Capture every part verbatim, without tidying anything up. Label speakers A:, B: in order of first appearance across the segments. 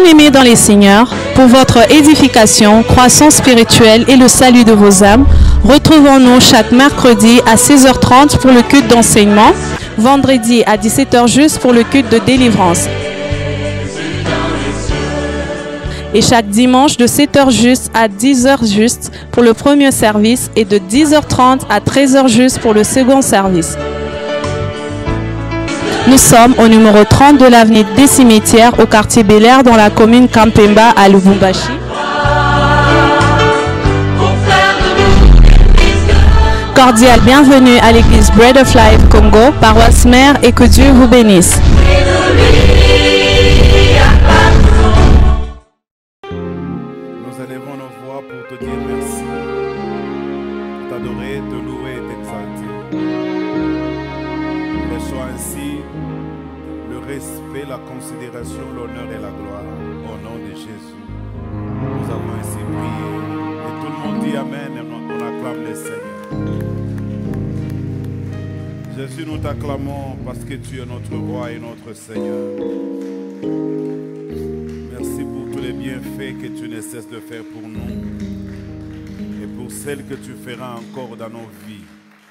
A: Bien-aimés dans les Seigneurs, pour votre édification, croissance spirituelle et le salut de vos âmes, retrouvons-nous chaque mercredi à seize heures trente pour le culte d'enseignement, vendredi à dix-sept heures juste pour le culte de délivrance, et chaque dimanche de sept heures juste à dix heures juste pour le premier service et de dix heures trente à treize heures juste pour le second service. Nous sommes au numéro trente de l'avenue des Cimetières au quartier Bel Air dans la commune Kampemba à Lubumbashi. Cordial bienvenue à l'église Bread of Life Congo, paroisse mère, et que Dieu vous bénisse.
B: Nous élevons nos voix pour te dire merci, t'adorer, te louer et t'exalter. Reçois ainsi le respect, la considération, l'honneur et la gloire au nom de Jésus. Nous avons ainsi prié et tout le monde dit Amen et on acclame le Seigneur. Jésus, nous t'acclamons parce que tu es notre roi et notre Seigneur. Merci pour tous les bienfaits que tu ne cesses de faire pour nous et pour celles que tu feras encore dans nos vies.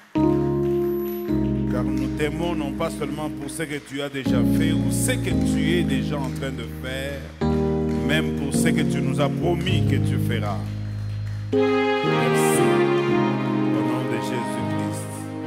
B: Car nous t'aimons non pas seulement pour ce que tu as déjà fait ou ce que tu es déjà en train de faire, même pour ce que tu nous as promis que tu feras. Merci. Au nom de Jésus-Christ.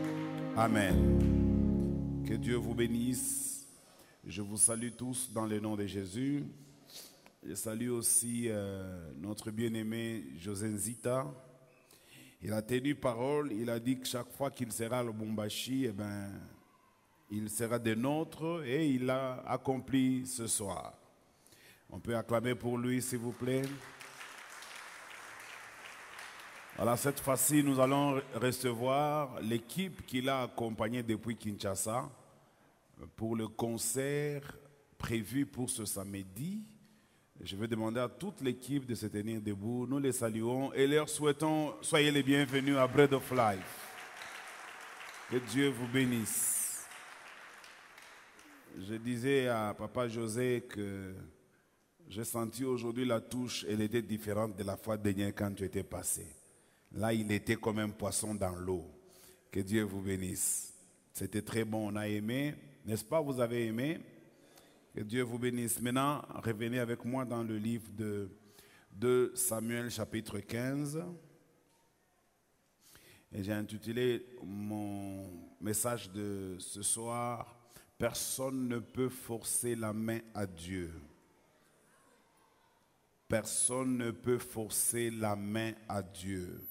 B: Amen. Que Dieu vous bénisse. Je vous salue tous dans le nom de Jésus. Je salue aussi euh, notre bien-aimé José Nzita. Il a tenu parole, il a dit que chaque fois qu'il sera à Lubumbashi, eh ben, il sera des nôtres et il l'a accompli ce soir. On peut acclamer pour lui, s'il vous plaît. Alors cette fois-ci, nous allons recevoir l'équipe qui l'a accompagné depuis Kinshasa pour le concert prévu pour ce samedi. Je vais demander à toute l'équipe de se tenir debout. Nous les saluons et leur souhaitons, soyez les bienvenus à Bread of Life. Que Dieu vous bénisse. Je disais à Papa José que j'ai senti aujourd'hui la touche, elle était différente de la fois dernière quand tu étais passé. Là, il était comme un poisson dans l'eau. Que Dieu vous bénisse. C'était très bon, on a aimé. N'est-ce pas, vous avez aimé? Que Dieu vous bénisse. Maintenant, revenez avec moi dans le livre de, de Samuel, chapitre quinze. Et j'ai intitulé mon message de ce soir, « Personne ne peut forcer la main à Dieu ». Personne ne peut forcer la main à Dieu.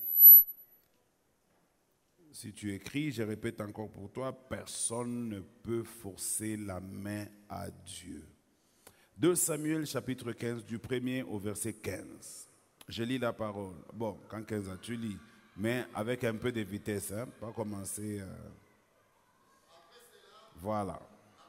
B: Si tu écris, je répète encore pour toi, personne ne peut forcer la main à Dieu. deux Samuel chapitre quinze, du premier au verset quinze. Je lis la parole. Bon, quand quinze, tu lis, mais avec un peu de vitesse, hein, pas commencer. Euh... Voilà.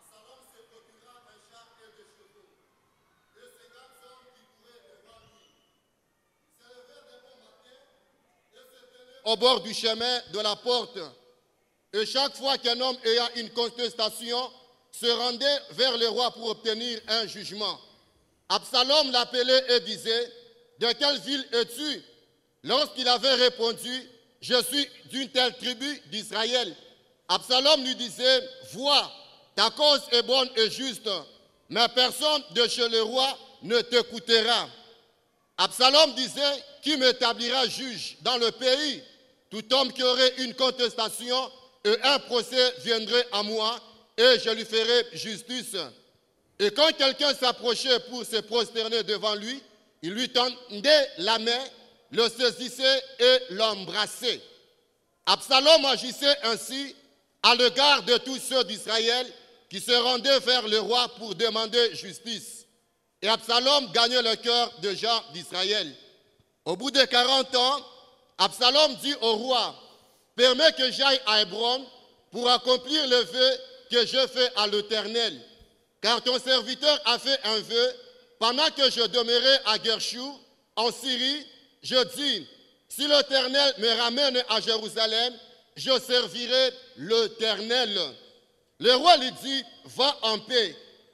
C: Au bord du chemin de la porte. Et chaque fois qu'un homme ayant une contestation se rendait vers le roi pour obtenir un jugement, Absalom l'appelait et disait, « De quelle ville es-tu » Lorsqu'il avait répondu, « Je suis d'une telle tribu d'Israël », Absalom lui disait, « Vois, ta cause est bonne et juste, mais personne de chez le roi ne t'écoutera. » Absalom disait, « Qui m'établira juge dans le pays ? Tout homme qui aurait une contestation et un procès viendrait à moi et je lui ferai justice. » Et quand quelqu'un s'approchait pour se prosterner devant lui, il lui tendait la main, le saisissait et l'embrassait. Absalom agissait ainsi à l'égard de tous ceux d'Israël qui se rendaient vers le roi pour demander justice. Et Absalom gagnait le cœur des gens d'Israël. Au bout de quarante ans, Absalom dit au roi, « Permets que j'aille à Hébron pour accomplir le vœu que je fais à l'Éternel. Car ton serviteur a fait un vœu, pendant que je demeurais à Guershur, en Syrie, je dis, si l'Éternel me ramène à Jérusalem, je servirai l'Éternel. » Le roi lui dit, « Va en paix. »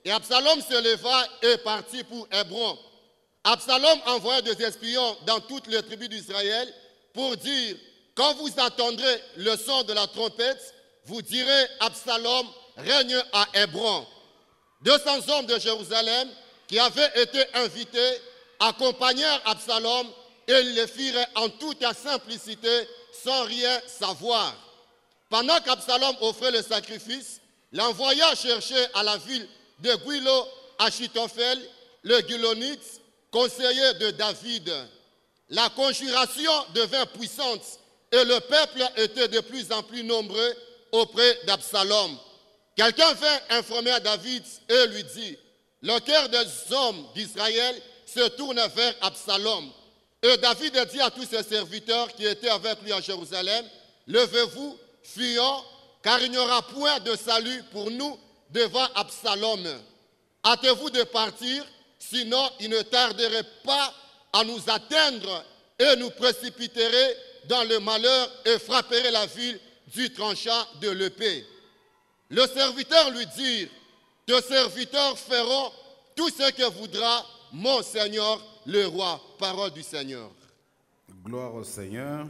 C: Et Absalom se leva et partit pour Hébron. Absalom envoya des espions dans toutes les tribus d'Israël pour dire, quand vous entendrez le son de la trompette, vous direz, Absalom règne à Hébron. deux cents hommes de Jérusalem qui avaient été invités accompagnèrent Absalom et ils le firent en toute simplicité sans rien savoir. Pendant qu'Absalom offrait le sacrifice, l'envoya chercher à la ville de Guilo Achitophel, le Gilonite, conseiller de David. La conjuration devint puissante et le peuple était de plus en plus nombreux auprès d'Absalom. Quelqu'un vint informer à David et lui dit, le cœur des hommes d'Israël se tourne vers Absalom. Et David dit à tous ses serviteurs qui étaient avec lui en Jérusalem, levez-vous, fuyons, car il n'y aura point de salut pour nous devant Absalom. Hâtez-vous de partir, sinon il ne tarderait pas à nous atteindre et nous précipiterait dans le malheur et frapperait la ville du tranchant de l'épée. Le serviteur lui dit, tes serviteurs feront tout ce que voudra mon Seigneur le roi. Parole du Seigneur.
B: Gloire au Seigneur.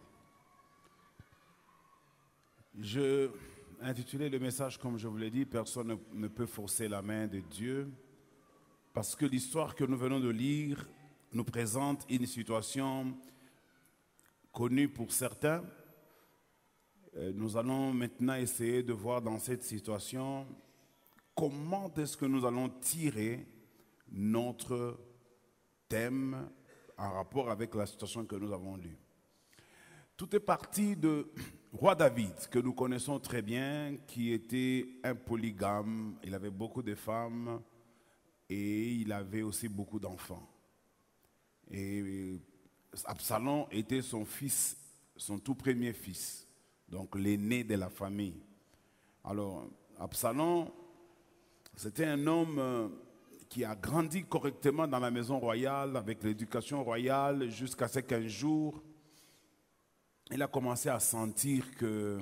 B: Je intitulé le message comme je vous l'ai dit, personne ne, ne peut forcer la main de Dieu, parce que l'histoire que nous venons de lire nous présente une situation connue pour certains. Nous allons maintenant essayer de voir dans cette situation comment est-ce que nous allons tirer notre thème en rapport avec la situation que nous avons lue. Tout est parti de roi David, que nous connaissons très bien, qui était un polygame. Il avait beaucoup de femmes et il avait aussi beaucoup d'enfants. Et Absalom était son fils, son tout premier fils, donc l'aîné de la famille. Alors, Absalom, c'était un homme qui a grandi correctement dans la maison royale, avec l'éducation royale, jusqu'à ce qu'un jour, il a commencé à sentir que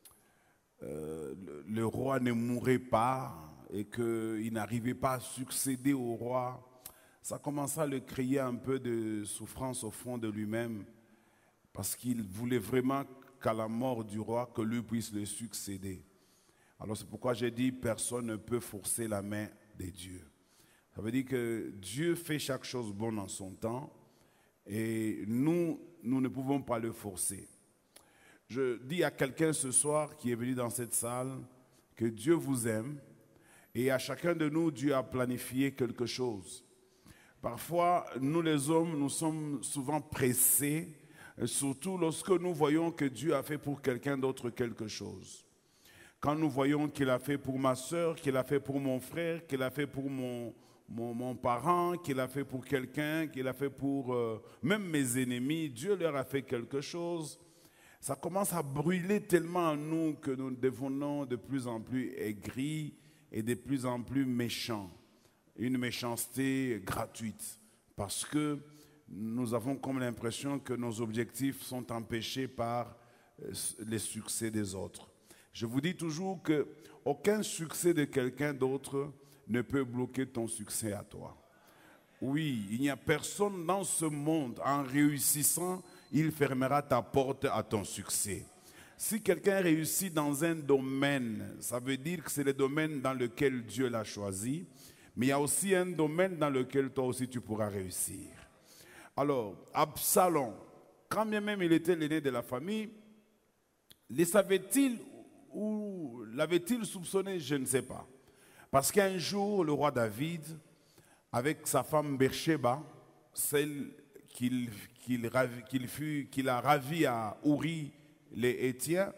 B: euh, le, le roi ne mourrait pas et qu'il n'arrivait pas à succéder au roi. Ça commença à le créer un peu de souffrance au fond de lui-même, parce qu'il voulait vraiment qu'à la mort du roi, que lui puisse le succéder. Alors c'est pourquoi j'ai dit, personne ne peut forcer la main de Dieu. Ça veut dire que Dieu fait chaque chose bonne en son temps et nous, nous ne pouvons pas le forcer. Je dis à quelqu'un ce soir qui est venu dans cette salle que Dieu vous aime et à chacun de nous, Dieu a planifié quelque chose. Parfois, nous les hommes, nous sommes souvent pressés, surtout lorsque nous voyons que Dieu a fait pour quelqu'un d'autre quelque chose. Quand nous voyons qu'il a fait pour ma soeur, qu'il a fait pour mon frère, qu'il a fait pour mon, mon, mon parent, qu'il a fait pour quelqu'un, qu'il a fait pour euh, même mes ennemis, Dieu leur a fait quelque chose. Ça commence à brûler tellement en nous que nous devenons de plus en plus aigris et de plus en plus méchants. Une méchanceté gratuite, parce que nous avons comme l'impression que nos objectifs sont empêchés par les succès des autres. Je vous dis toujours qu'aucun succès de quelqu'un d'autre ne peut bloquer ton succès à toi. Oui, il n'y a personne dans ce monde, en réussissant, il fermera ta porte à ton succès. Si quelqu'un réussit dans un domaine, ça veut dire que c'est le domaine dans lequel Dieu l'a choisi, mais il y a aussi un domaine dans lequel toi aussi tu pourras réussir. Alors, Absalom, quand bien même il était l'aîné de la famille, le savait-il ou l'avait-il soupçonné? Je ne sais pas. Parce qu'un jour, le roi David, avec sa femme Bersheba, celle qu'il qu'il, qu'il, fut, qu'il a ravie à Uri les Hétiens,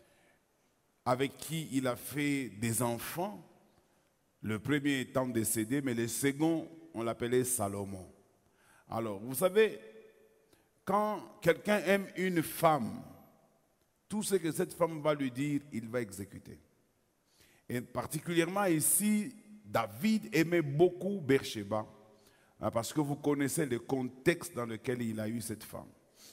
B: avec qui il a fait des enfants, le premier étant décédé, mais le second, on l'appelait Salomon. Alors, vous savez, quand quelqu'un aime une femme, tout ce que cette femme va lui dire, il va exécuter. Et particulièrement ici, David aimait beaucoup Bersheba, hein, parce que vous connaissez le contexte dans lequel il a eu cette femme.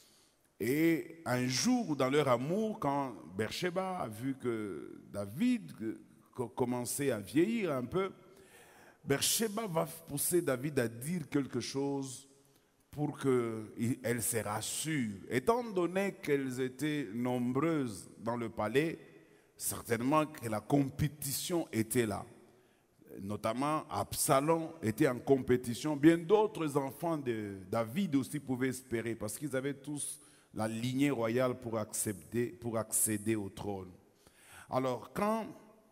B: Et un jour, dans leur amour, quand Bersheba a vu que David commençait à vieillir un peu, Bersheba va pousser David à dire quelque chose pour qu'elle se rassure. Étant donné qu'elles étaient nombreuses dans le palais, certainement que la compétition était là. Notamment Absalom était en compétition. Bien d'autres enfants de David aussi pouvaient espérer parce qu'ils avaient tous la lignée royale pour accéder, pour accéder au trône. Alors quand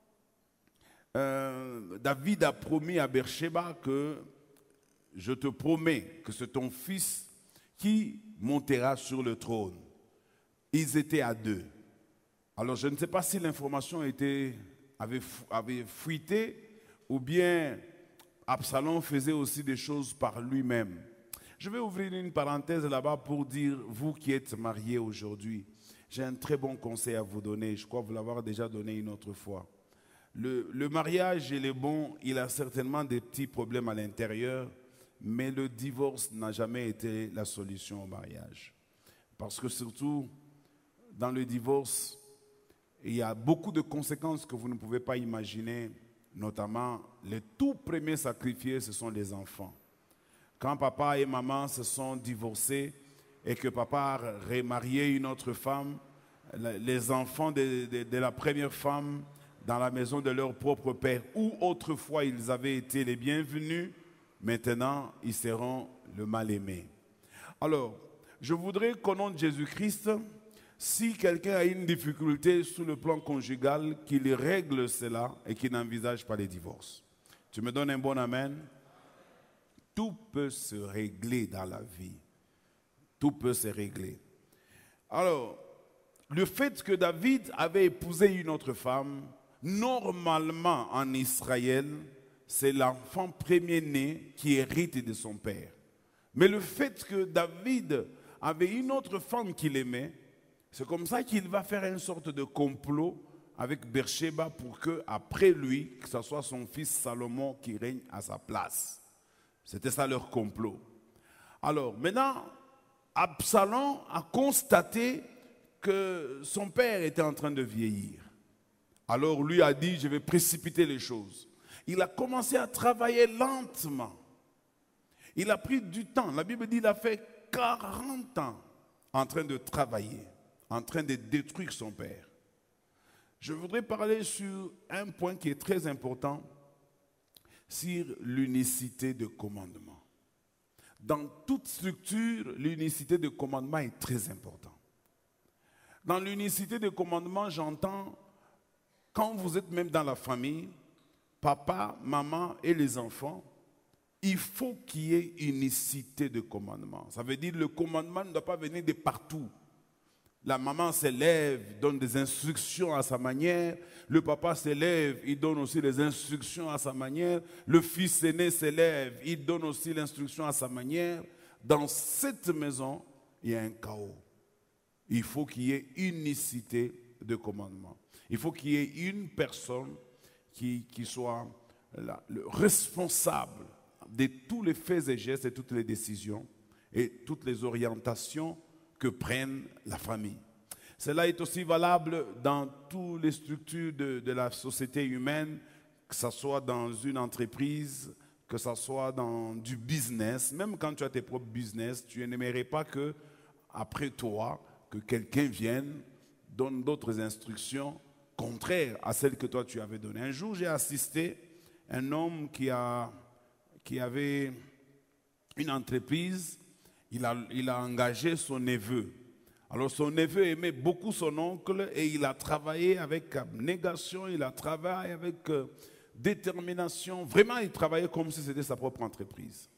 B: euh, David a promis à Bersheba que je te promets que c'est ton fils qui montera sur le trône. Ils étaient à deux. Alors je ne sais pas si l'information était, avait, avait fuité ou bien Absalom faisait aussi des choses par lui-même. Je vais ouvrir une parenthèse là-bas pour dire, vous qui êtes mariés aujourd'hui, j'ai un très bon conseil à vous donner. Je crois vous l'avoir déjà donné une autre fois. Le, le mariage, il est bon, il a certainement des petits problèmes à l'intérieur, mais le divorce n'a jamais été la solution au mariage. Parce que surtout, dans le divorce, il y a beaucoup de conséquences que vous ne pouvez pas imaginer, notamment les tout premiers sacrifiés, ce sont les enfants. Quand papa et maman se sont divorcés et que papa a remarié une autre femme, les enfants de, de, de la première femme dans la maison de leur propre père, où autrefois ils avaient été les bienvenus, maintenant, ils seront le mal-aimé. Alors, je voudrais qu'au nom de Jésus-Christ, si quelqu'un a une difficulté sur le plan conjugal, qu'il règle cela et qu'il n'envisage pas les divorces. Tu me donnes un bon amen? Tout peut se régler dans la vie. Tout peut se régler. Alors, le fait que David avait épousé une autre femme, normalement en Israël, c'est l'enfant premier-né qui hérite de son père. Mais le fait que David avait une autre femme qu'il aimait, c'est comme ça qu'il va faire une sorte de complot avec Bersheba pour que, après lui, que ce soit son fils Salomon qui règne à sa place. C'était ça leur complot. Alors, maintenant, Absalom a constaté que son père était en train de vieillir. Alors, lui a dit, je vais précipiter les choses. Il a commencé à travailler lentement. Il a pris du temps. La Bible dit qu'il a fait quarante ans en train de travailler, en train de détruire son père. Je voudrais parler sur un point qui est très important, sur l'unicité de commandement. Dans toute structure, l'unicité de commandement est très importante. Dans l'unicité de commandement, j'entends, quand vous êtes même dans la famille, papa, maman et les enfants, il faut qu'il y ait unicité de commandement. Ça veut dire que le commandement ne doit pas venir de partout. La maman s'élève, donne des instructions à sa manière. Le papa s'élève, il donne aussi les instructions à sa manière. Le fils aîné s'élève, il donne aussi l'instruction à sa manière. Dans cette maison, il y a un chaos. Il faut qu'il y ait unicité de commandement. Il faut qu'il y ait une personne qui, qui soit la, le responsable de tous les faits et gestes et toutes les décisions et toutes les orientations que prenne la famille. Cela est aussi valable dans toutes les structures de, de la société humaine, que ce soit dans une entreprise, que ce soit dans du business. Même quand tu as tes propres business, tu n'aimerais pas que, après toi, que quelqu'un vienne, donne d'autres instructions contraires à celles que toi tu avais données. Un jour, j'ai assisté à un homme qui, a, qui avait une entreprise. Il a, il a engagé son neveu. Alors son neveu aimait beaucoup son oncle et il a travaillé avec abnégation, il a travaillé avec euh, détermination. Vraiment, il travaillait comme si c'était sa propre entreprise.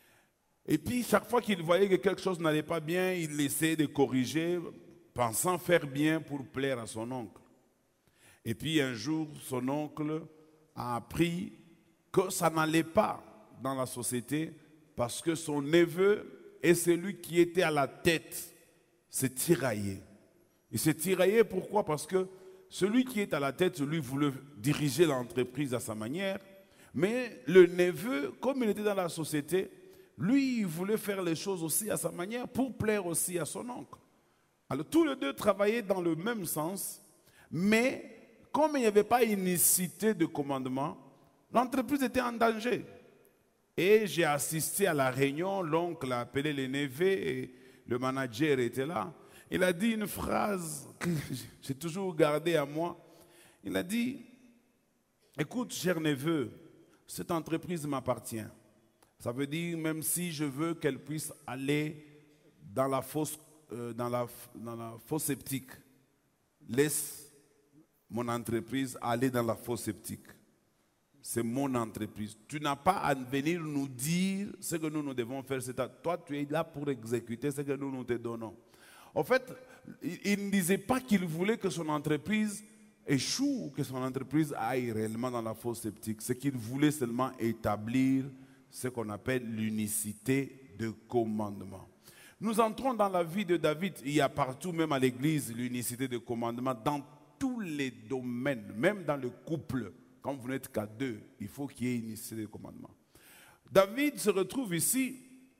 B: Et puis, chaque fois qu'il voyait que quelque chose n'allait pas bien, il essayait de corriger, pensant faire bien pour plaire à son oncle. Et puis, un jour, son oncle a appris que ça n'allait pas dans la société parce que son neveu et celui qui était à la tête s'est tiraillé. Il s'est tiraillé pourquoi? Parce que celui qui est à la tête, lui, voulait diriger l'entreprise à sa manière. Mais le neveu, comme il était dans la société, lui, il voulait faire les choses aussi à sa manière pour plaire aussi à son oncle. Alors tous les deux travaillaient dans le même sens, mais comme il n'y avait pas unicité de commandement, L'entreprise était en danger. Et j'ai assisté à la réunion, l'oncle a appelé les neveux et le manager était là. Il a dit une phrase que j'ai toujours gardée à moi. Il a dit, écoute, cher neveu, cette entreprise m'appartient. Ça veut dire, même si je veux qu'elle puisse aller dans la fosse, euh, dans la, dans la fosse septique, laisse mon entreprise aller dans la fosse septique. C'est mon entreprise. Tu n'as pas à venir nous dire ce que nous, nous devons faire. C'est à toi, tu es là pour exécuter ce que nous nous te donnons. En fait, il ne disait pas qu'il voulait que son entreprise échoue ou que son entreprise aille réellement dans la fosse septique. C'est qu'il voulait seulement établir ce qu'on appelle l'unicité de commandement. Nous entrons dans la vie de David. Il y a partout, même à l'église, l'unicité de commandement dans tous les domaines, même dans le couple. Quand vous n'êtes qu'à deux, il faut qu'il y ait une unicité de commandement. David se retrouve ici.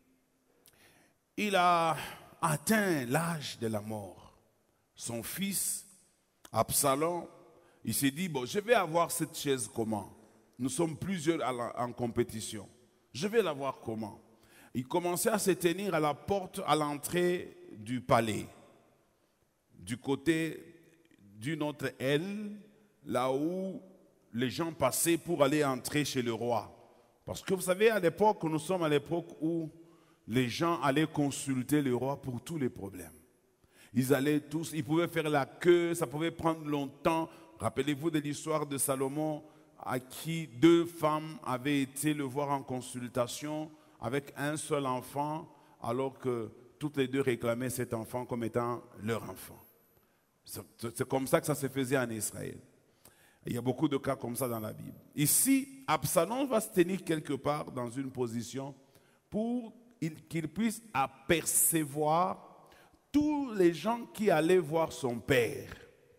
B: Il a atteint l'âge de la mort. Son fils, Absalom, il s'est dit, bon, je vais avoir cette chaise comment? Nous sommes plusieurs en compétition. Je vais la voir comment? Il commençait à se tenir à la porte, à l'entrée du palais, du côté d'une autre aile, là où les gens passaient pour aller entrer chez le roi. Parce que vous savez, à l'époque, nous sommes à l'époque où les gens allaient consulter le roi pour tous les problèmes. Ils allaient tous, ils pouvaient faire la queue, ça pouvait prendre longtemps. Rappelez-vous de l'histoire de Salomon, à qui deux femmes avaient été le voir en consultation avec un seul enfant, alors que toutes les deux réclamaient cet enfant comme étant leur enfant. C'est comme ça que ça se faisait en Israël. Il y a beaucoup de cas comme ça dans la Bible. Ici, Absalom va se tenir quelque part dans une position pour qu'il puisse apercevoir tous les gens qui allaient voir son père.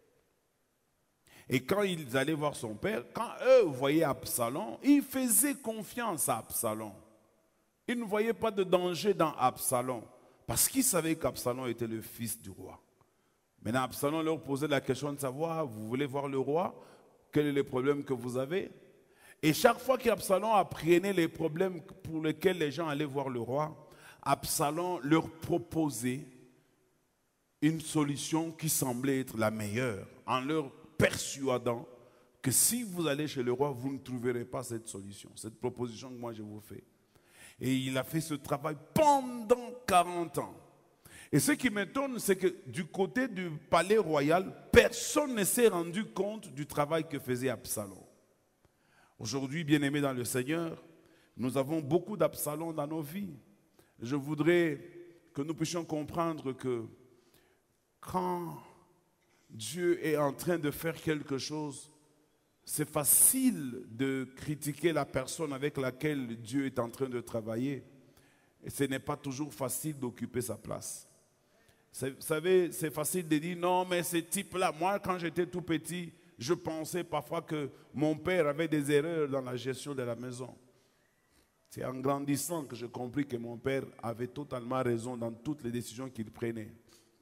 B: Et quand ils allaient voir son père, quand eux voyaient Absalom, ils faisaient confiance à Absalom. Ils ne voyaient pas de danger dans Absalom, parce qu'ils savaient qu'Absalom était le fils du roi. Maintenant, Absalom leur posait la question de savoir, vous voulez voir le roi? Quel est le problème que vous avez? Et chaque fois qu'Absalom apprenait les problèmes pour lesquels les gens allaient voir le roi, Absalom leur proposait une solution qui semblait être la meilleure, en leur persuadant que si vous allez chez le roi, vous ne trouverez pas cette solution, cette proposition que moi je vous fais. Et il a fait ce travail pendant quarante ans. Et ce qui m'étonne, c'est que du côté du palais royal, personne ne s'est rendu compte du travail que faisait Absalom. Aujourd'hui, bien-aimés dans le Seigneur, nous avons beaucoup d'Absalom dans nos vies. Je voudrais que nous puissions comprendre que quand Dieu est en train de faire quelque chose, c'est facile de critiquer la personne avec laquelle Dieu est en train de travailler. Et ce n'est pas toujours facile d'occuper sa place. Vous savez, c'est facile de dire, non, mais ce type-là, moi, quand j'étais tout petit, je pensais parfois que mon père avait des erreurs dans la gestion de la maison. C'est en grandissant que j'ai compris que mon père avait totalement raison dans toutes les décisions qu'il prenait.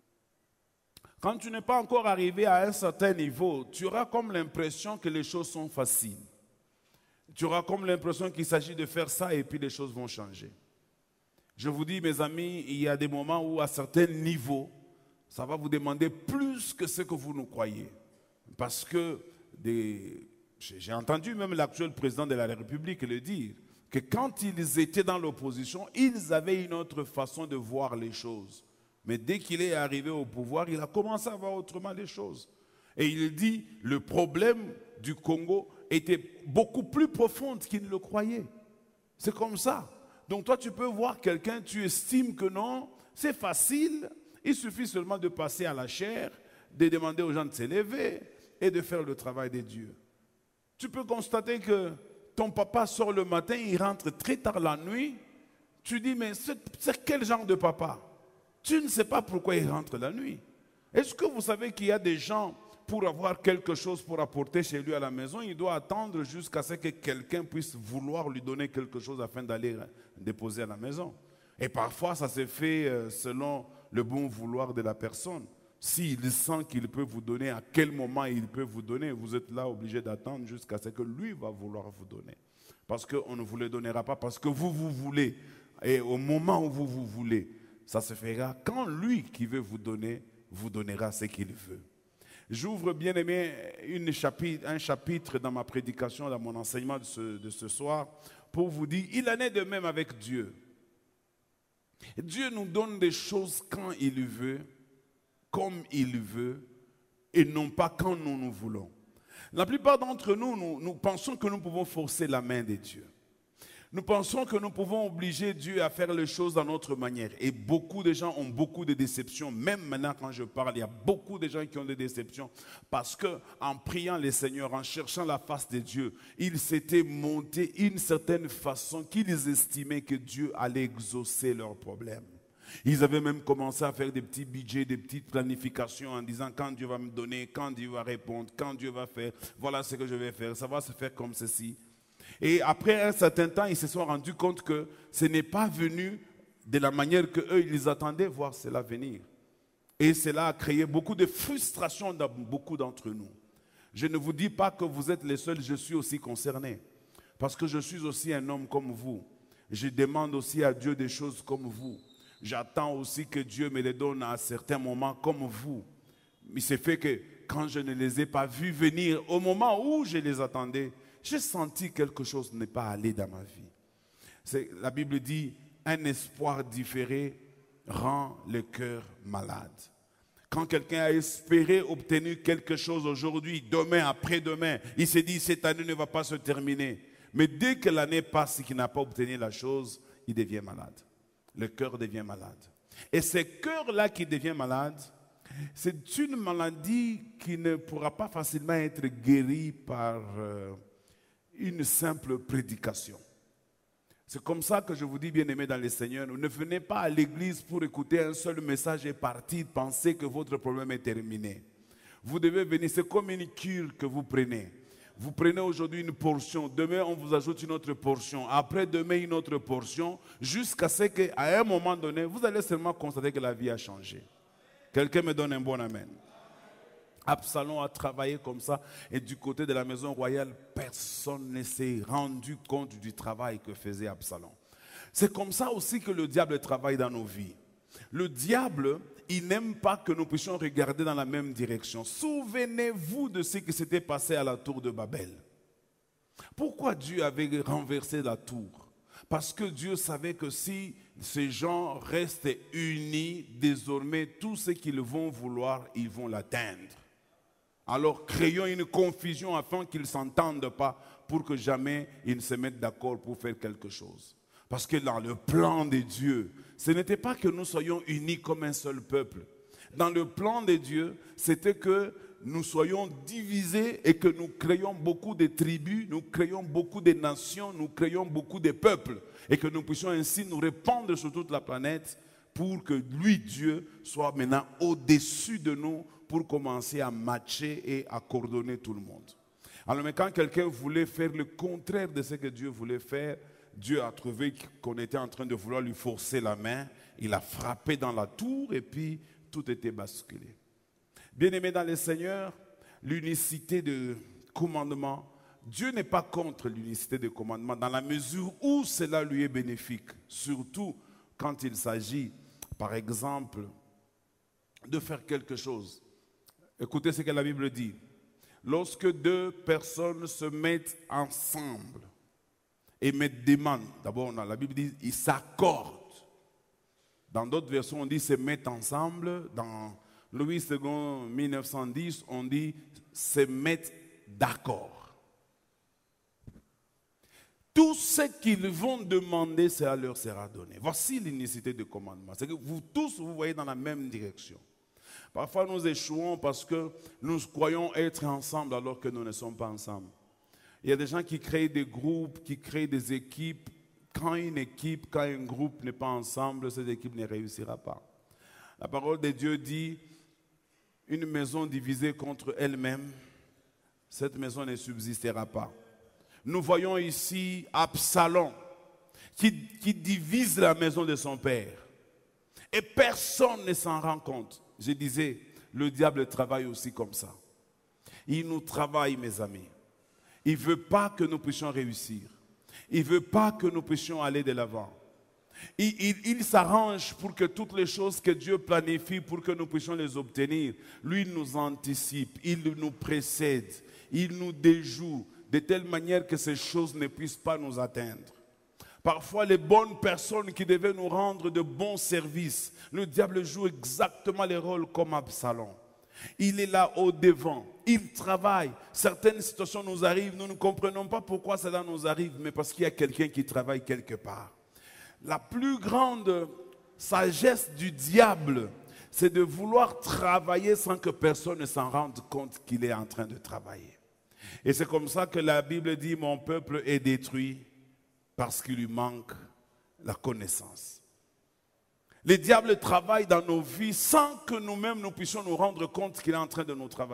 B: Quand tu n'es pas encore arrivé à un certain niveau, tu auras comme l'impression que les choses sont faciles. Tu auras comme l'impression qu'il s'agit de faire ça et puis les choses vont changer. Je vous dis, mes amis, il y a des moments où à certains niveaux, ça va vous demander plus que ce que vous nous croyez. Parce que des... j'ai entendu même l'actuel président de la République le dire, que quand ils étaient dans l'opposition, ils avaient une autre façon de voir les choses. Mais dès qu'il est arrivé au pouvoir, il a commencé à voir autrement les choses. Et il dit, le problème du Congo était beaucoup plus profond qu'il ne le croyait. C'est comme ça. Donc toi, tu peux voir quelqu'un, tu estimes que non, c'est facile, il suffit seulement de passer à la chair, de demander aux gens de s'élever et de faire le travail de Dieu. Tu peux constater que ton papa sort le matin, il rentre très tard la nuit, tu dis, mais c'est quel genre de papa? Tu ne sais pas pourquoi il rentre la nuit. Est-ce que vous savez qu'il y a des gens, pour avoir quelque chose pour apporter chez lui à la maison, il doit attendre jusqu'à ce que quelqu'un puisse vouloir lui donner quelque chose afin d'aller déposer à la maison. Et parfois, ça se fait selon le bon vouloir de la personne. S'il sent qu'il peut vous donner, à quel moment il peut vous donner, vous êtes là obligé d'attendre jusqu'à ce que lui va vouloir vous donner. Parce qu'on ne vous le donnera pas, parce que vous, vous voulez. Et au moment où vous, vous voulez, ça se fera quand lui qui veut vous donner, vous donnera ce qu'il veut. J'ouvre, bien aimé, une chapitre, un chapitre dans ma prédication, dans mon enseignement de ce, de ce soir, pour vous dire, il en est de même avec Dieu. Dieu nous donne des choses quand il veut, comme il veut, et non pas quand nous nous voulons. La plupart d'entre nous, nous, nous pensons que nous pouvons forcer la main de Dieu. Nous pensons que nous pouvons obliger Dieu à faire les choses dans notre manière. Et beaucoup de gens ont beaucoup de déceptions. Même maintenant quand je parle, il y a beaucoup de gens qui ont des déceptions. Parce qu'en priant le Seigneur, en cherchant la face de Dieu, ils s'étaient montés une certaine façon qu'ils estimaient que Dieu allait exaucer leurs problèmes. Ils avaient même commencé à faire des petits budgets, des petites planifications en disant quand Dieu va me donner, quand Dieu va répondre, quand Dieu va faire, voilà ce que je vais faire, ça va se faire comme ceci. Et après un certain temps, ils se sont rendus compte que ce n'est pas venu de la manière qu'eux, ils attendaient voir cela venir. Et cela a créé beaucoup de frustration dans beaucoup d'entre nous. Je ne vous dis pas que vous êtes les seuls, je suis aussi concerné. Parce que je suis aussi un homme comme vous. Je demande aussi à Dieu des choses comme vous. J'attends aussi que Dieu me les donne à certains moments comme vous. Mais c'est fait que quand je ne les ai pas vus venir, au moment où je les attendais, j'ai senti que quelque chose n'est pas allé dans ma vie. C'est, la Bible dit, un espoir différé rend le cœur malade. Quand quelqu'un a espéré obtenir quelque chose aujourd'hui, demain, après-demain, il se dit, cette année ne va pas se terminer. Mais dès que l'année passe et qu'il n'a pas obtenu la chose, il devient malade. Le cœur devient malade. Et ce cœur-là qui devient malade, c'est une maladie qui ne pourra pas facilement être guérie par euh, une simple prédication. C'est comme ça que je vous dis, bien-aimés dans le Seigneur, ne venez pas à l'église pour écouter un seul message et partir, penser que votre problème est terminé. Vous devez venir, c'est comme une cure que vous prenez. Vous prenez aujourd'hui une portion, demain on vous ajoute une autre portion, après demain une autre portion, jusqu'à ce qu'à un moment donné, vous allez seulement constater que la vie a changé. Quelqu'un me donne un bon amen. Absalom a travaillé comme ça et du côté de la maison royale, personne ne s'est rendu compte du travail que faisait Absalom. C'est comme ça aussi que le diable travaille dans nos vies. Le diable, il n'aime pas que nous puissions regarder dans la même direction. Souvenez-vous de ce qui s'était passé à la tour de Babel. Pourquoi Dieu avait renversé la tour? Parce que Dieu savait que si ces gens restent unis, désormais, tout ce qu'ils vont vouloir, ils vont l'atteindre. Alors créons une confusion afin qu'ils ne s'entendent pas pour que jamais ils ne se mettent d'accord pour faire quelque chose. Parce que dans le plan de Dieu, ce n'était pas que nous soyons unis comme un seul peuple. Dans le plan de Dieu, c'était que nous soyons divisés et que nous créions beaucoup de tribus, nous créions beaucoup de nations, nous créions beaucoup de peuples. Et que nous puissions ainsi nous répandre sur toute la planète pour que lui, Dieu, soit maintenant au-dessus de nous pour commencer à matcher et à coordonner tout le monde. Alors mais quand quelqu'un voulait faire le contraire de ce que Dieu voulait faire, Dieu a trouvé qu'on était en train de vouloir lui forcer la main. Il a frappé dans la tour et puis tout était basculé. Bien-aimés dans le Seigneur, l'unicité de commandement, Dieu n'est pas contre l'unicité de commandement dans la mesure où cela lui est bénéfique. Surtout quand il s'agit, par exemple, de faire quelque chose. Écoutez ce que la Bible dit. Lorsque deux personnes se mettent ensemble et me demandent, d'abord la Bible dit ils s'accordent. Dans d'autres versions on dit se mettent ensemble. Dans Louis deux mille neuf cent dix on dit se mettre d'accord. Tout ce qu'ils vont demander, cela leur sera donné. Voici l'unicité de commandement. C'est que vous tous vous voyez dans la même direction. Parfois nous échouons parce que nous croyons être ensemble alors que nous ne sommes pas ensemble. Il y a des gens qui créent des groupes, qui créent des équipes. Quand une équipe, quand un groupe n'est pas ensemble, cette équipe ne réussira pas. La parole de Dieu dit, une maison divisée contre elle-même, cette maison ne subsistera pas. Nous voyons ici Absalom qui, qui divise la maison de son père. Et personne ne s'en rend compte. Je disais, le diable travaille aussi comme ça. Il nous travaille, mes amis. Il ne veut pas que nous puissions réussir. Il ne veut pas que nous puissions aller de l'avant. Il, il, il s'arrange pour que toutes les choses que Dieu planifie pour que nous puissions les obtenir, lui nous anticipe, il nous précède, il nous déjoue de telle manière que ces choses ne puissent pas nous atteindre. Parfois, les bonnes personnes qui devaient nous rendre de bons services, le diable joue exactement les rôles comme Absalom. Il est là au devant, il travaille. Certaines situations nous arrivent, nous ne comprenons pas pourquoi cela nous arrive, mais parce qu'il y a quelqu'un qui travaille quelque part. La plus grande sagesse du diable, c'est de vouloir travailler sans que personne ne s'en rende compte qu'il est en train de travailler. Et c'est comme ça que la Bible dit, mon peuple est détruit parce qu'il lui manque la connaissance. Le diable travaille dans nos vies sans que nous-mêmes nous puissions nous rendre compte qu'il est en train de nous travailler.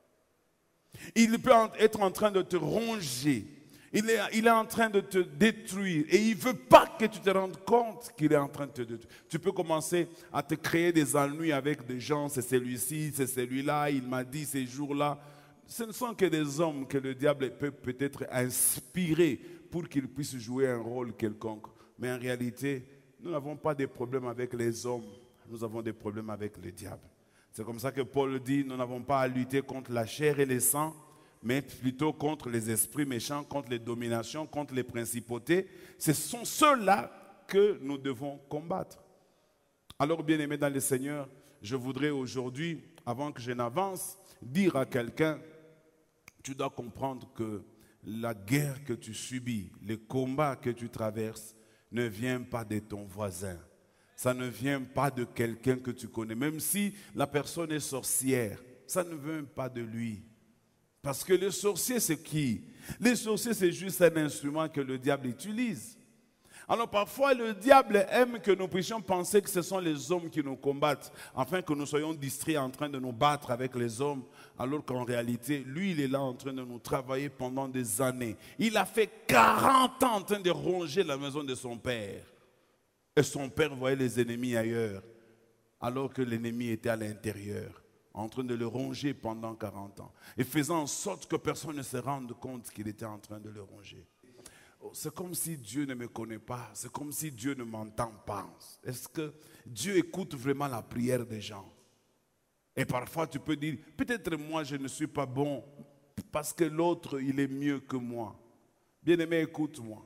B: Il peut être en train de te ronger. Il est, il est en train de te détruire. Et il ne veut pas que tu te rendes compte qu'il est en train de te détruire. Tu peux commencer à te créer des ennuis avec des gens. C'est celui-ci, c'est celui-là. Il m'a dit ces jours-là. Ce ne sont que des hommes que le diable peut peut-être inspirer pour qu'ils puissent jouer un rôle quelconque. Mais en réalité, nous n'avons pas de problèmes avec les hommes, nous avons des problèmes avec le diable. C'est comme ça que Paul dit, nous n'avons pas à lutter contre la chair et le sang, mais plutôt contre les esprits méchants, contre les dominations, contre les principautés. Ce sont ceux-là que nous devons combattre. Alors, bien-aimés dans le Seigneur, je voudrais aujourd'hui, avant que je n'avance, dire à quelqu'un, tu dois comprendre que la guerre que tu subis, le combat que tu traverses, ne vient pas de ton voisin. Ça ne vient pas de quelqu'un que tu connais. Même si la personne est sorcière, ça ne vient pas de lui. Parce que le sorcier, c'est qui? Le sorcier, c'est juste un instrument que le diable utilise. Alors parfois, le diable aime que nous puissions penser que ce sont les hommes qui nous combattent, afin que nous soyons distraits en train de nous battre avec les hommes, alors qu'en réalité, lui, il est là en train de nous travailler pendant des années. Il a fait quarante ans en train de ronger la maison de son père. Et son père voyait les ennemis ailleurs, alors que l'ennemi était à l'intérieur, en train de le ronger pendant quarante ans, et faisant en sorte que personne ne se rende compte qu'il était en train de le ronger. C'est comme si Dieu ne me connaît pas, c'est comme si Dieu ne m'entend pas. Est-ce que Dieu écoute vraiment la prière des gens? Et parfois tu peux dire, peut-être moi je ne suis pas bon, parce que l'autre il est mieux que moi. Bien-aimé, écoute-moi.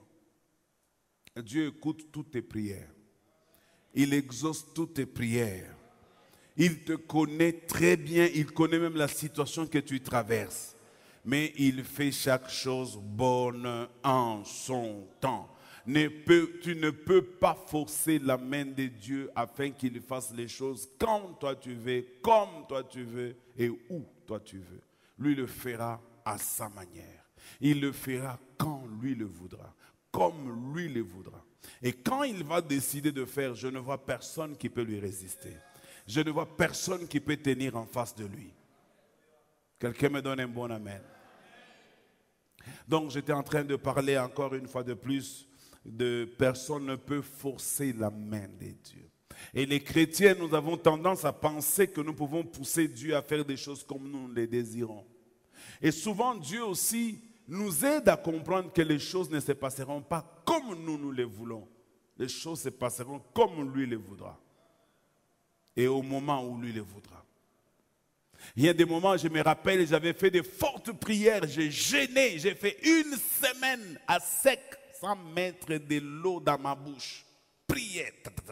B: Dieu écoute toutes tes prières. Il exauce toutes tes prières. Il te connaît très bien, il connaît même la situation que tu traverses. Mais il fait chaque chose bonne en son temps. Ne peut, tu ne peux pas forcer la main de Dieu afin qu'il fasse les choses quand toi tu veux, comme toi tu veux et où toi tu veux. Lui le fera à sa manière. Il le fera quand lui le voudra, comme lui le voudra. Et quand il va décider de faire, je ne vois personne qui peut lui résister. Je ne vois personne qui peut tenir en face de lui. Quelqu'un me donne un bon amen. Donc j'étais en train de parler encore une fois de plus de personne ne peut forcer la main de Dieu. Et les chrétiens, nous avons tendance à penser que nous pouvons pousser Dieu à faire des choses comme nous les désirons. Et souvent Dieu aussi nous aide à comprendre que les choses ne se passeront pas comme nous nous les voulons. Les choses se passeront comme lui les voudra. Et au moment où lui les voudra. Il y a des moments, je me rappelle, j'avais fait de fortes prières, j'ai jeûné, j'ai fait une semaine à sec sans mettre de l'eau dans ma bouche. Prière.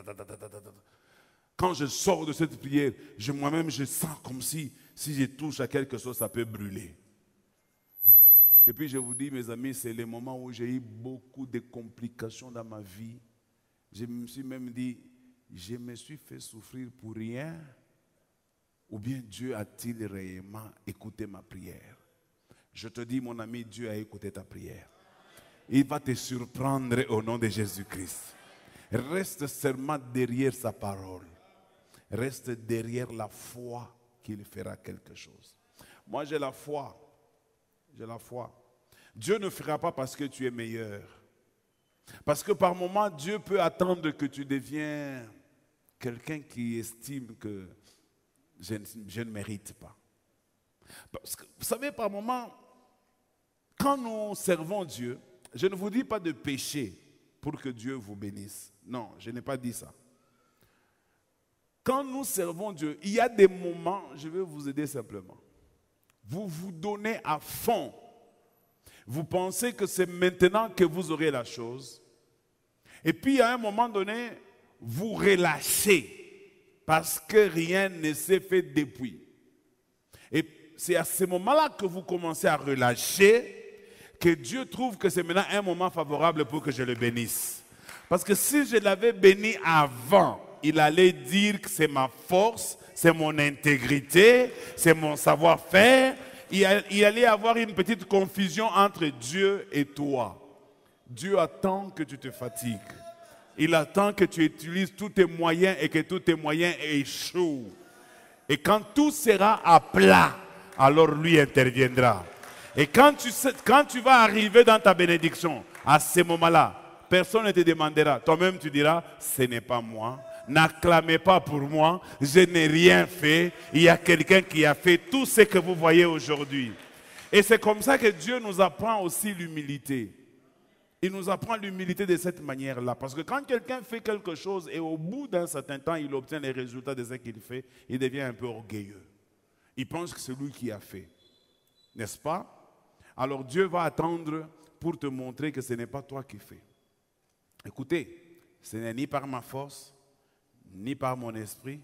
B: Quand je sors de cette prière, je, moi-même je sens comme si, si je touche à quelque chose, ça peut brûler. Et puis je vous dis, mes amis, c'est les moments où j'ai eu beaucoup de complications dans ma vie. Je me suis même dit, je me suis fait souffrir pour rien. Ou bien Dieu a-t-il réellement écouté ma prière? Je te dis, mon ami, Dieu a écouté ta prière. Il va te surprendre au nom de Jésus-Christ. Reste seulement derrière sa parole. Reste derrière la foi qu'il fera quelque chose. Moi, j'ai la foi. J'ai la foi. Dieu ne fera pas parce que tu es meilleur. Parce que par moments, Dieu peut attendre que tu deviens quelqu'un qui estime que je, je ne mérite pas. Parce que, vous savez, par moments, quand nous servons Dieu, je ne vous dis pas de pécher pour que Dieu vous bénisse. Non, je n'ai pas dit ça. Quand nous servons Dieu, il y a des moments, je vais vous aider simplement. Vous vous donnez à fond. Vous pensez que c'est maintenant que vous aurez la chose. Et puis, à un moment donné, vous relâchez parce que rien ne s'est fait depuis. Et c'est à ce moment-là que vous commencez à relâcher que Dieu trouve que c'est maintenant un moment favorable pour que je le bénisse. Parce que si je l'avais béni avant, il allait dire que c'est ma force, c'est mon intégrité, c'est mon savoir-faire. Il allait y avoir une petite confusion entre Dieu et toi. Dieu attend que tu te fatigues. Il attend que tu utilises tous tes moyens et que tous tes moyens échouent. Et quand tout sera à plat, alors lui interviendra. Et quand tu, sais, quand tu vas arriver dans ta bénédiction, à ce moment-là, personne ne te demandera. Toi-même, tu diras, ce n'est pas moi. N'acclamez pas pour moi. Je n'ai rien fait. Il y a quelqu'un qui a fait tout ce que vous voyez aujourd'hui. Et c'est comme ça que Dieu nous apprend aussi l'humilité. Il nous apprend l'humilité de cette manière-là. Parce que quand quelqu'un fait quelque chose et au bout d'un certain temps, il obtient les résultats de ce qu'il fait, il devient un peu orgueilleux. Il pense que c'est lui qui a fait. N'est-ce pas? Alors Dieu va attendre pour te montrer que ce n'est pas toi qui fais. Écoutez, ce n'est ni par ma force, ni par mon esprit,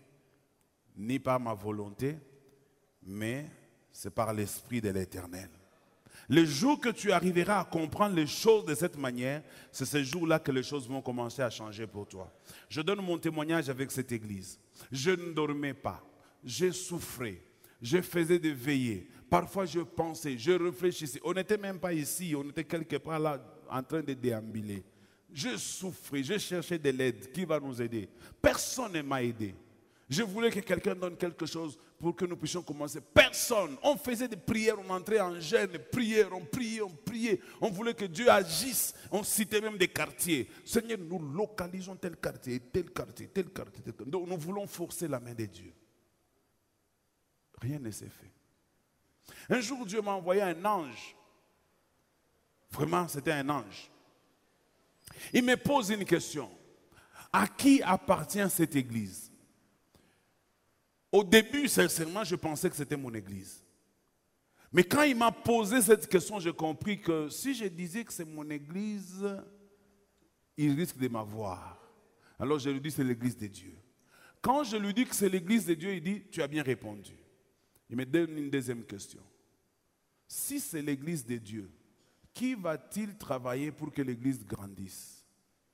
B: ni par ma volonté, mais c'est par l'Esprit de l'Éternel. Le jour que tu arriveras à comprendre les choses de cette manière, c'est ce jour-là que les choses vont commencer à changer pour toi. Je donne mon témoignage avec cette église. Je ne dormais pas, j'ai souffré, je faisais des veillées. Parfois je pensais, je réfléchissais. On n'était même pas ici, on était quelque part là en train de déambuler. Je souffrais, je cherchais de l'aide. Qui va nous aider? Personne ne m'a aidé. Je voulais que quelqu'un donne quelque chose pour que nous puissions commencer. Personne. On faisait des prières, on entrait en jeûne, prières, on priait, on priait. On voulait que Dieu agisse. On citait même des quartiers. Seigneur, nous localisons tel quartier, tel quartier, tel quartier, tel quartier. Donc nous voulons forcer la main de Dieu. Rien ne s'est fait. Un jour, Dieu m'a envoyé un ange. Vraiment, c'était un ange. Il me pose une question. À qui appartient cette église? Au début, sincèrement, je pensais que c'était mon église. Mais quand il m'a posé cette question, j'ai compris que si je disais que c'est mon église, il risque de m'avoir. Alors je lui dis c'est l'église de Dieu. Quand je lui dis que c'est l'église de Dieu, il dit tu as bien répondu. Il me donne une deuxième question. Si c'est l'église de Dieu, qui va-t-il travailler pour que l'église grandisse?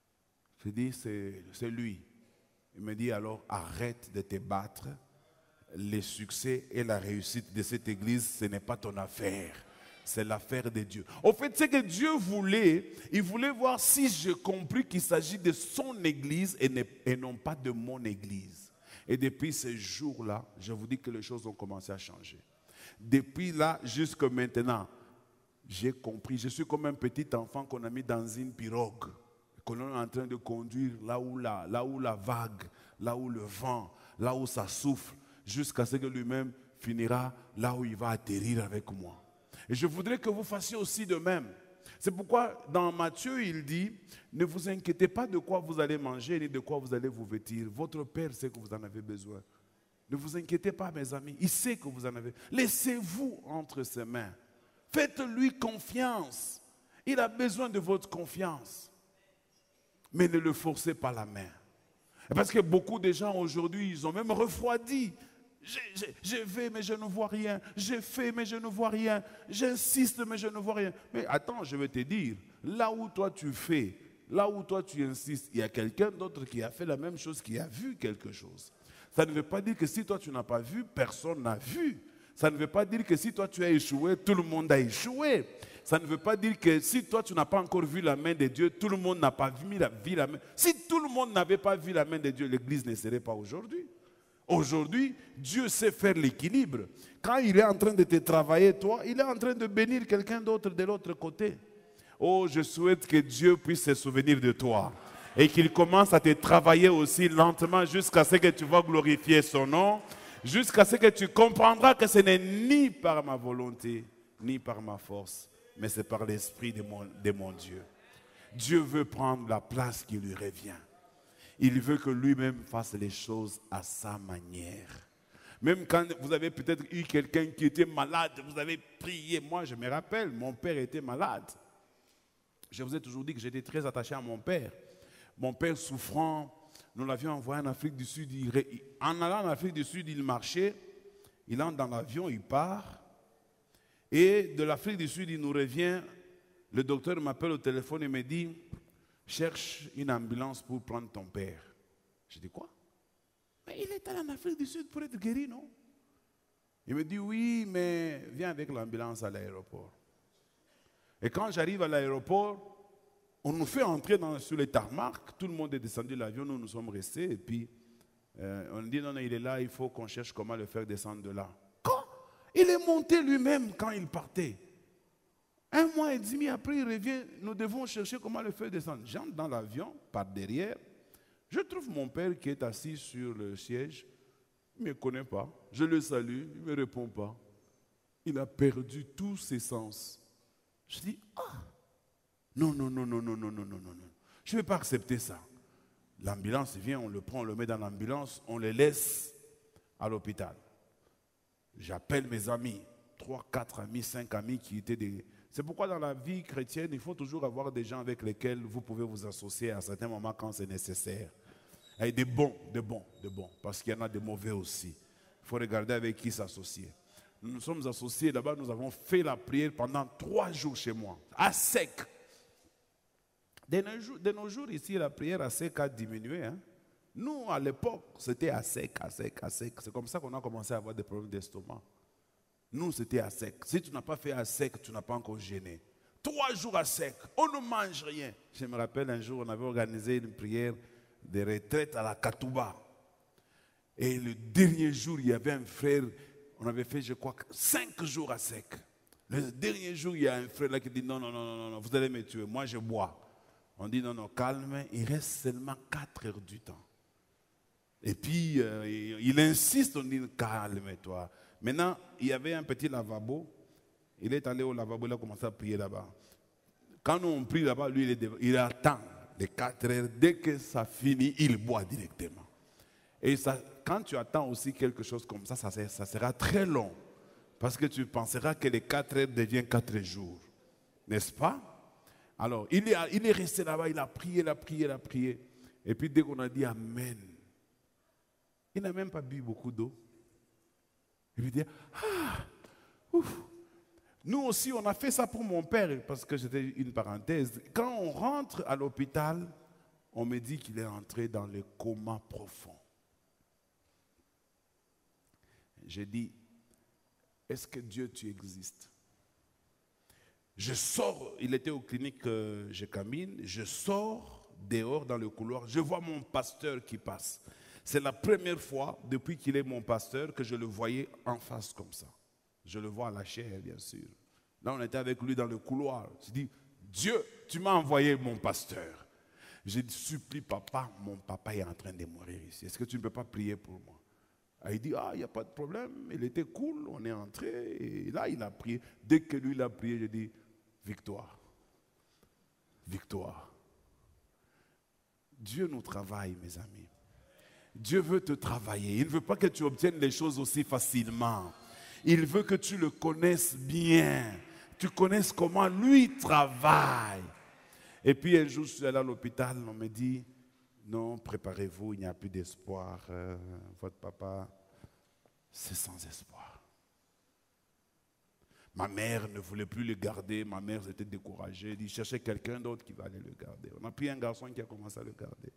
B: Je dis, c'est lui. Il me dit alors, arrête de te battre. Le succès et la réussite de cette église, ce n'est pas ton affaire. C'est l'affaire de Dieu. Au fait, c'est que Dieu voulait, il voulait voir si j'ai compris qu'il s'agit de son église et, ne, et non pas de mon église. Et depuis ce jour-là, je vous dis que les choses ont commencé à changer. Depuis là jusqu'à maintenant, j'ai compris. Je suis comme un petit enfant qu'on a mis dans une pirogue, qu'on est en train de conduire là où la, là où la vague, là où le vent, là où ça souffle, jusqu'à ce que lui-même finira là où il va atterrir avec moi. Et je voudrais que vous fassiez aussi de même. C'est pourquoi dans Matthieu, il dit, ne vous inquiétez pas de quoi vous allez manger, ni de quoi vous allez vous vêtir. Votre Père sait que vous en avez besoin. Ne vous inquiétez pas, mes amis. Il sait que vous en avez. Laissez-vous entre ses mains. Faites-lui confiance. Il a besoin de votre confiance. Mais ne le forcez pas la main. Parce que beaucoup de gens aujourd'hui, ils ont même refroidi. Je, je, je vais, mais je ne vois rien. Je fais, mais je ne vois rien. J'insiste, mais je ne vois rien. Mais attends, je vais te dire, là où toi tu fais, là où toi tu insistes, il y a quelqu'un d'autre qui a fait la même chose, qui a vu quelque chose. Ça ne veut pas dire que si toi tu n'as pas vu, personne n'a vu. Ça ne veut pas dire que si toi tu as échoué, tout le monde a échoué. Ça ne veut pas dire que si toi tu n'as pas encore vu la main de Dieu, tout le monde n'a pas vu la, vu la main. Si tout le monde n'avait pas vu la main de Dieu, l'église ne serait pas aujourd'hui. Aujourd'hui, Dieu sait faire l'équilibre. Quand il est en train de te travailler, toi, il est en train de bénir quelqu'un d'autre de l'autre côté. Oh, je souhaite que Dieu puisse se souvenir de toi. Et qu'il commence à te travailler aussi lentement jusqu'à ce que tu vas glorifier son nom. Jusqu'à ce que tu comprendras que ce n'est ni par ma volonté, ni par ma force, mais c'est par l'Esprit de mon, de mon Dieu. Dieu veut prendre la place qui lui revient. Il veut que lui-même fasse les choses à sa manière. Même quand vous avez peut-être eu quelqu'un qui était malade, vous avez prié. Moi, je me rappelle, mon père était malade. Je vous ai toujours dit que j'étais très attaché à mon père. Mon père souffrant, nous l'avions envoyé en Afrique du Sud. Il, en allant en Afrique du Sud, il marchait. Il entre dans l'avion, il part. Et de l'Afrique du Sud, il nous revient. Le docteur m'appelle au téléphone et me dit, cherche une ambulance pour prendre ton père. Je dis quoi? Mais il est allé en Afrique du Sud pour être guéri, non? Il me dit, oui, mais viens avec l'ambulance à l'aéroport. Et quand j'arrive à l'aéroport, on nous fait entrer dans, sur les tarmacs. Tout le monde est descendu de l'avion, nous nous sommes restés. Et puis, euh, on dit, non, non, il est là, il faut qu'on cherche comment le faire descendre de là. Quand il est monté lui-même quand il partait. Un mois et demi après, il revient, nous devons chercher comment le faire descendre. J'entre dans l'avion, par derrière. Je trouve mon père qui est assis sur le siège. Il ne me connaît pas. Je le salue, il ne me répond pas. Il a perdu tous ses sens. Je dis, ah, non, non, non, non, non, non, non, non, non. Je ne vais pas accepter ça. L'ambulance vient, on le prend, on le met dans l'ambulance, on le laisse à l'hôpital. J'appelle mes amis, trois, quatre amis, cinq amis qui étaient des... C'est pourquoi dans la vie chrétienne, il faut toujours avoir des gens avec lesquels vous pouvez vous associer à certains moments quand c'est nécessaire. Et des bons, des bons, des bons, parce qu'il y en a des mauvais aussi. Il faut regarder avec qui s'associer. Nous nous sommes associés là-bas, nous avons fait la prière pendant trois jours chez moi, à sec. De nos jours, de nos jours ici, la prière à sec a diminué. Hein? Nous, à l'époque, c'était à sec, à sec, à sec. C'est comme ça qu'on a commencé à avoir des problèmes d'estomac. Nous, c'était à sec. Si tu n'as pas fait à sec, tu n'as pas encore gêné. Trois jours à sec, on ne mange rien. Je me rappelle un jour, on avait organisé une prière de retraite à la Katouba. Et le dernier jour, il y avait un frère, on avait fait, je crois, cinq jours à sec. Le dernier jour, il y a un frère là qui dit, non, non, non, non, non, vous allez me tuer, moi je bois. On dit, non, non, calme, il reste seulement quatre heures du temps. Et puis, euh, il insiste, on dit, calme-toi. Maintenant, il y avait un petit lavabo. Il est allé au lavabo, il a commencé à prier là-bas. Quand nous on prie là-bas, lui, il, est, il attend les quatre heures. Dès que ça finit, il boit directement. Et ça, quand tu attends aussi quelque chose comme ça, ça, ça sera très long. Parce que tu penseras que les quatre heures deviennent quatre jours. N'est-ce pas? Alors, il est, il est resté là-bas, il a prié, il a prié, il a prié. Et puis, dès qu'on a dit Amen, il n'a même pas bu beaucoup d'eau. Il lui dit, ah, ouf. Nous aussi, on a fait ça pour mon père, parce que c'était une parenthèse. Quand on rentre à l'hôpital, on me dit qu'il est entré dans le coma profond. J'ai dit, est-ce que Dieu, tu existes? Je sors, il était aux cliniques, euh, je camine, je sors dehors dans le couloir, je vois mon pasteur qui passe. C'est la première fois, depuis qu'il est mon pasteur, que je le voyais en face comme ça. Je le vois à la chair, bien sûr. Là, on était avec lui dans le couloir. Je dis, Dieu, tu m'as envoyé mon pasteur. J'ai dit, supplie papa, mon papa est en train de mourir ici. Est-ce que tu ne peux pas prier pour moi? Ah, il dit, ah, il n'y a pas de problème. Il était cool, on est entré. Et là, il a prié. Dès que lui, il a prié, j'ai dit, victoire. Victoire. Dieu nous travaille, mes amis. Dieu veut te travailler. Il ne veut pas que tu obtiennes les choses aussi facilement. Il veut que tu le connaisses bien. Tu connaisses comment lui travaille. Et puis un jour, je suis allé à l'hôpital. On me dit, non, préparez-vous, il n'y a plus d'espoir. Euh, votre papa, c'est sans espoir. Ma mère ne voulait plus le garder. Ma mère était découragée. Elle dit, cherchez quelqu'un d'autre qui va aller le garder. On a pris un garçon qui a commencé à le garder.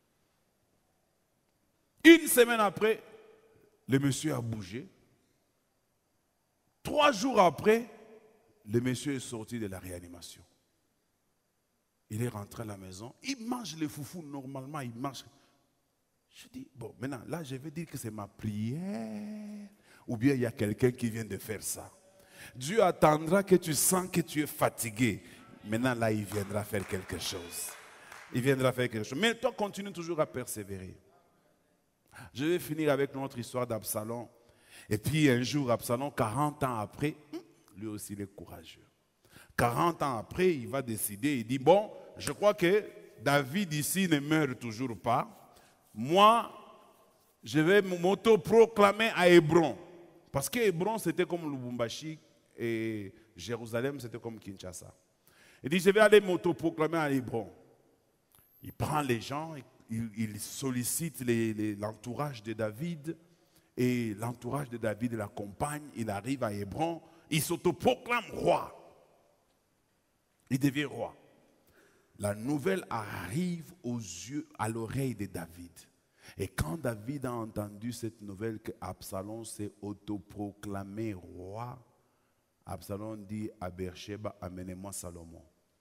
B: Une semaine après, le monsieur a bougé. Trois jours après, le monsieur est sorti de la réanimation. Il est rentré à la maison. Il mange les foufous normalement. Il mange. Je dis, bon, maintenant, là, je vais dire que c'est ma prière. Ou bien il y a quelqu'un qui vient de faire ça. Dieu attendra que tu sens que tu es fatigué. Maintenant, là, il viendra faire quelque chose. Il viendra faire quelque chose. Mais toi, continue toujours à persévérer. Je vais finir avec notre histoire d'Absalom. Et puis un jour, Absalom, quarante ans après, lui aussi il est courageux. quarante ans après, il va décider, il dit, bon, je crois que David ici ne meurt toujours pas. Moi, je vais m'auto-proclamer à Hébron. Parce que Hébron, c'était comme Lubumbashi et Jérusalem, c'était comme Kinshasa. Il dit, je vais aller m'auto-proclamer à Hébron. Il prend les gens, il, il sollicite les, les, l'entourage de David, et l'entourage de David l'accompagne, il arrive à Hébron, il s'auto-proclame roi. Il devient roi. La nouvelle arrive aux yeux, à l'oreille de David. Et quand David a entendu cette nouvelle que Absalom s'est autoproclamé roi, Absalom dit à Beersheba, amenez-moi Salomon.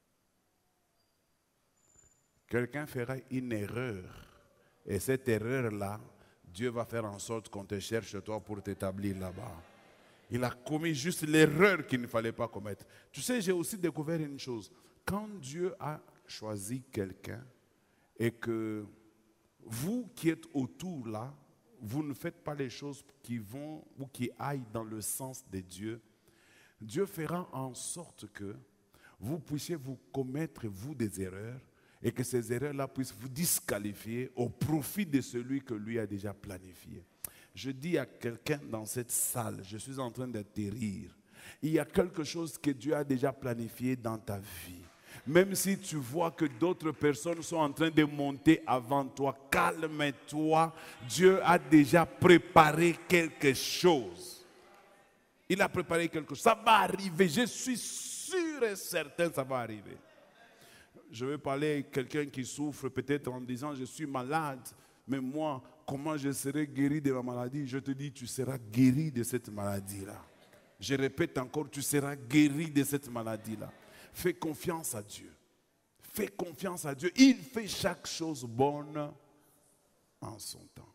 B: Quelqu'un fera une erreur, et cette erreur-là, Dieu va faire en sorte qu'on te cherche toi pour t'établir là-bas. Il a commis juste l'erreur qu'il ne fallait pas commettre. Tu sais, j'ai aussi découvert une chose. Quand Dieu a choisi quelqu'un et que vous qui êtes autour là, vous ne faites pas les choses qui vont ou qui aillent dans le sens de Dieu, Dieu fera en sorte que vous puissiez vous commettre, vous, des erreurs et que ces erreurs-là puissent vous disqualifier au profit de celui que lui a déjà planifié. Je dis à quelqu'un dans cette salle, je suis en train d'atterrir, il y a quelque chose que Dieu a déjà planifié dans ta vie. Même si tu vois que d'autres personnes sont en train de monter avant toi, calme-toi. Dieu a déjà préparé quelque chose. Il a préparé quelque chose. Ça va arriver. Je suis sûr et certain que ça va arriver. Je vais parler à quelqu'un qui souffre peut-être en disant je suis malade. Mais moi, comment je serai guéri de ma maladie? Je te dis, tu seras guéri de cette maladie-là. Je répète encore, tu seras guéri de cette maladie-là. Fais confiance à Dieu. Fais confiance à Dieu. Il fait chaque chose bonne en son temps.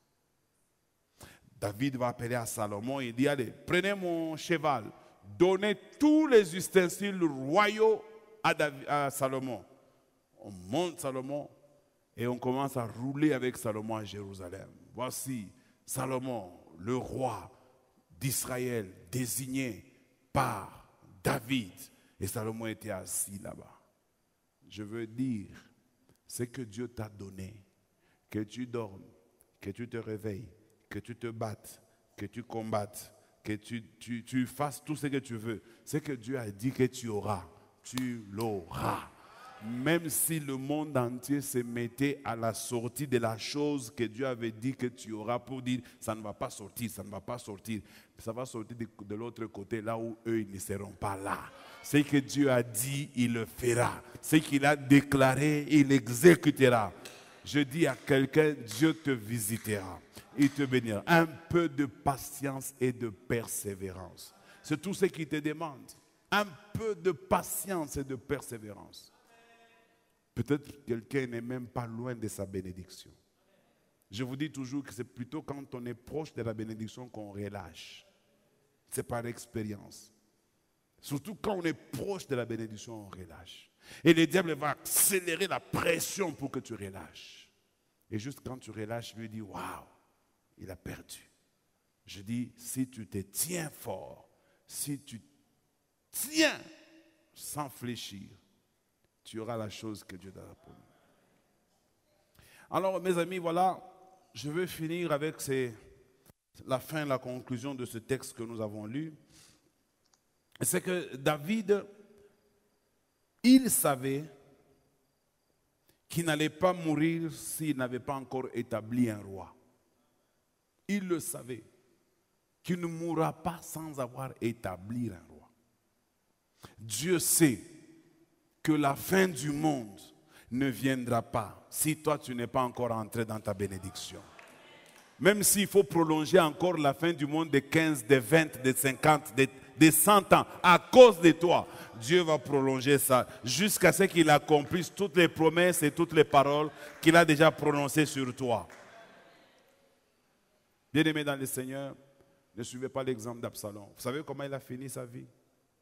B: David va appeler à Salomon et dit, allez, prenez mon cheval, donnez tous les ustensiles royaux à, David, à Salomon. On monte Salomon et on commence à rouler avec Salomon à Jérusalem. Voici Salomon, le roi d'Israël, désigné par David. Et Salomon était assis là-bas. Je veux dire, c'est que Dieu t'a donné, que tu dormes, que tu te réveilles, que tu te battes, que tu combattes, que tu, tu, tu fasses tout ce que tu veux. C'est que Dieu a dit que tu auras, tu l'auras. Même si le monde entier se mettait à la sortie de la chose que Dieu avait dit que tu auras pour dire ça ne va pas sortir, ça ne va pas sortir. Ça va sortir de, de l'autre côté, là où eux ils ne seront pas là. Ce que Dieu a dit, il le fera. Ce qu'il a déclaré, il exécutera. Je dis à quelqu'un, Dieu te visitera. Il te bénira. Un peu de patience et de persévérance. C'est tout ce qu'il te demande. Un peu de patience et de persévérance. Peut-être que quelqu'un n'est même pas loin de sa bénédiction. Je vous dis toujours que c'est plutôt quand on est proche de la bénédiction qu'on relâche. C'est par expérience. Surtout quand on est proche de la bénédiction, on relâche. Et le diable va accélérer la pression pour que tu relâches. Et juste quand tu relâches, lui dit, waouh, il a perdu. Je dis, si tu te tiens fort, si tu tiens sans fléchir, tu auras la chose que Dieu t'a promis. Alors, mes amis, voilà, je vais finir avec ces, la fin, la conclusion de ce texte que nous avons lu. C'est que David, il savait qu'il n'allait pas mourir s'il n'avait pas encore établi un roi. Il le savait, qu'il ne mourra pas sans avoir établi un roi. Dieu sait que la fin du monde ne viendra pas si toi tu n'es pas encore entré dans ta bénédiction. Même s'il faut prolonger encore la fin du monde de quinze, de vingt, de cinquante, de, de cent ans, à cause de toi, Dieu va prolonger ça jusqu'à ce qu'il accomplisse toutes les promesses et toutes les paroles qu'il a déjà prononcées sur toi. Bien-aimés dans le Seigneur, ne suivez pas l'exemple d'Absalom. Vous savez comment il a fini sa vie?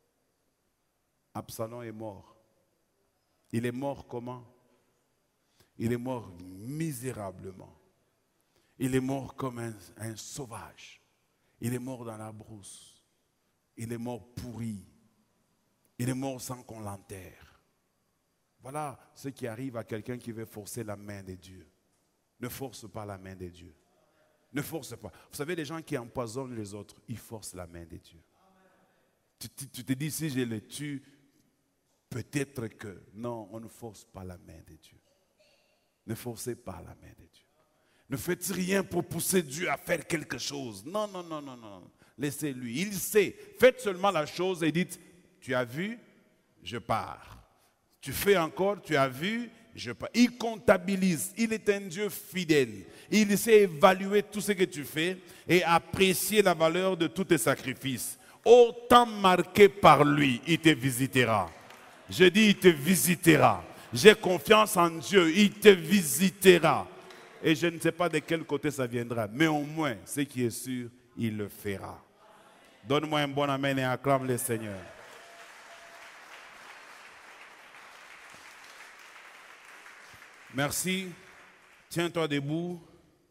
B: Absalom est mort. Il est mort comment? Il est mort misérablement. Il est mort comme un, un sauvage. Il est mort dans la brousse. Il est mort pourri. Il est mort sans qu'on l'enterre. Voilà ce qui arrive à quelqu'un qui veut forcer la main de Dieu. Ne force pas la main de Dieu. Ne force pas. Vous savez, les gens qui empoisonnent les autres, ils forcent la main de Dieu. Tu, tu, tu te dis, si je le tue, peut-être que... Non, on ne force pas la main de Dieu. Ne forcez pas la main de Dieu. Ne faites rien pour pousser Dieu à faire quelque chose. Non, non, non, non, non. Laissez-lui. Il sait. Faites seulement la chose et dites, tu as vu, je pars. Tu fais encore, tu as vu, je pars. Il comptabilise. Il est un Dieu fidèle. Il sait évaluer tout ce que tu fais et apprécier la valeur de tous tes sacrifices. Autant marqué par lui, il te visitera. Je dis, il te visitera. J'ai confiance en Dieu, il te visitera. Et je ne sais pas de quel côté ça viendra, mais au moins, ce qui est sûr, il le fera. Donne-moi un bon amen et acclame le Seigneur. Merci. Tiens-toi debout.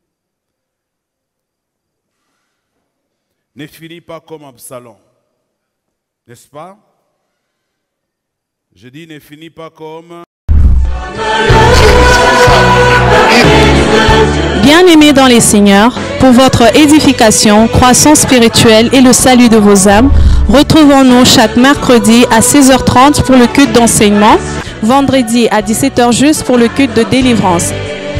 B: Ne finis pas comme Absalom. N'est-ce pas? Je dis, ne finis pas comme...
A: Bien-aimés dans les Seigneurs, pour votre édification, croissance spirituelle et le salut de vos âmes, retrouvons-nous chaque mercredi à seize heures trente pour le culte d'enseignement, vendredi à dix-sept heures juste pour le culte de délivrance.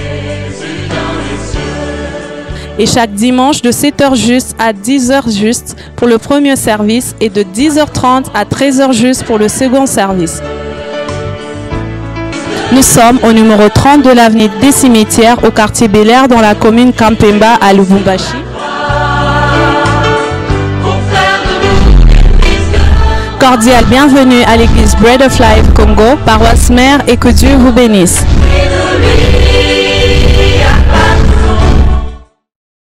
A: Et chaque dimanche de sept heures juste à dix heures juste pour le premier service et de dix heures trente à treize heures juste pour le second service. Nous sommes au numéro trente de l'avenue des Cimetières au quartier Bel Air dans la commune Kampemba à Lubumbashi. Cordial bienvenue à l'église Bread of Life Congo, paroisse mère, et que Dieu vous bénisse.